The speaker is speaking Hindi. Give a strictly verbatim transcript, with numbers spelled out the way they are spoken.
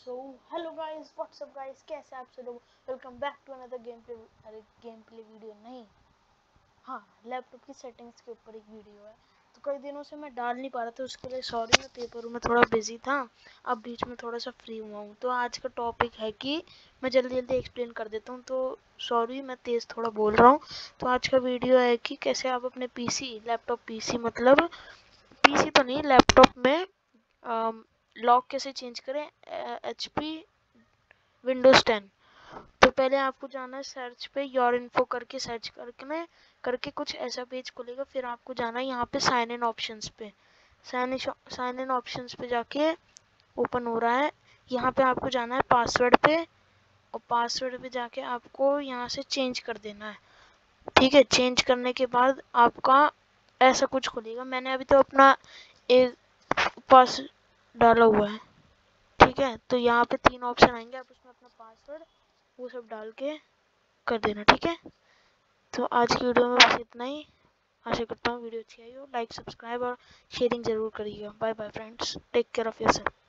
सो हेलो गाइस, व्हाट्सअप गाइस, कैसे आप सब लोग। Welcome back to another game play. अरे गेम प्ले वीडियो नहीं, हाँ, लैपटॉप की सेटिंग्स के ऊपर एक वीडियो है। तो कई दिनों से मैं डाल नहीं पा रहा था, उसके लिए सॉरी। मैं पेपरों में थोड़ा बिजी था, अब बीच में थोड़ा सा फ्री हुआ हूँ। तो आज का टॉपिक है कि मैं जल्दी जल्दी एक्सप्लेन कर देता हूँ, तो सॉरी मैं तेज़ थोड़ा बोल रहा हूँ। तो आज का वीडियो है कि कैसे आप अपने पीसी लैपटॉप पीसी मतलब पीसी तो नहीं, लैपटॉप में लॉक कैसे चेंज करें एच पी विंडोज टेन। तो पहले आपको जाना है सर्च पे, योर इन्फो करके सर्च करके में करके कुछ ऐसा पेज खुलेगा। फिर आपको जाना है यहाँ पे साइन इन ऑप्शंस पे। साइन साइन इन ऑप्शंस पे जाके ओपन हो रहा है। यहाँ पे आपको जाना है पासवर्ड पे, और पासवर्ड पे जाके आपको यहाँ से चेंज कर देना है। ठीक है, चेंज करने के बाद आपका ऐसा कुछ खुलेगा। मैंने अभी तो अपना एक पास डाला हुआ है। ठीक है, तो यहाँ पे तीन ऑप्शन आएंगे, आप उसमें अपना पासवर्ड वो सब डाल के कर देना। ठीक है, तो आज की वीडियो में बस इतना ही। आशा करता हूँ वीडियो अच्छी आई हो। लाइक, सब्सक्राइब और शेयरिंग जरूर करिएगा। Bye bye friends, take care of yourself.